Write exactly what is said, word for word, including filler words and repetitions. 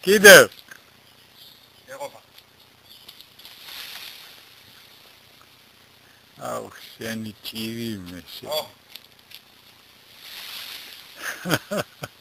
كده. يا رفع. أو ثاني تيري ماشي. اه